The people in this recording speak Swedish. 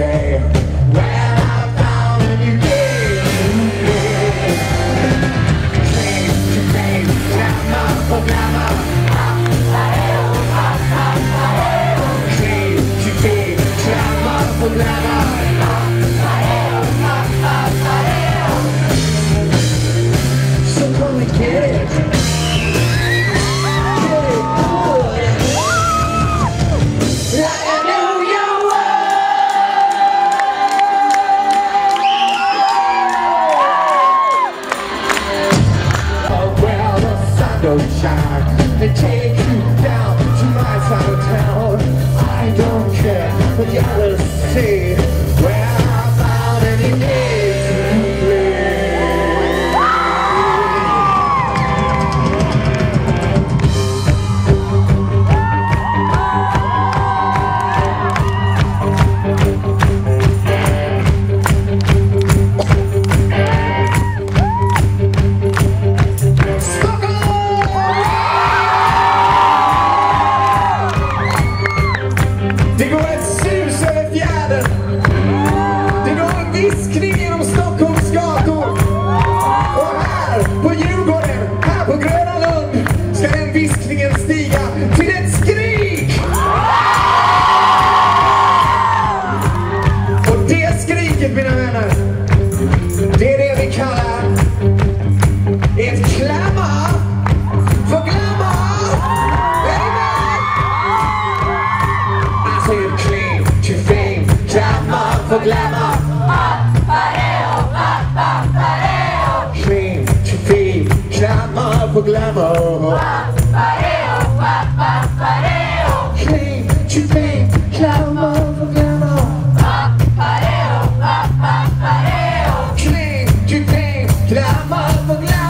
say when I found a new game. Claim to fame, glamour for glamour. Claim to fame, glamour for glamour. So come and get it. Shine and take you down to my side of town. I don't care what the others say. Where I found any days to det går ett sus över fjärden. Det går en viskning genom Stockholms gator. Och här på Djurgården, här på Gröna Lund, ska den viskningen stiga till ett skrik. Och det skriket, mina vänner, det är det vi kallar ett Clamour för glamour. Claim to fame, glamour for glamour. Claim to fame, glamour for glamour. Claim to fame, glamour for glamour. Claim to fame, glamour for glamour.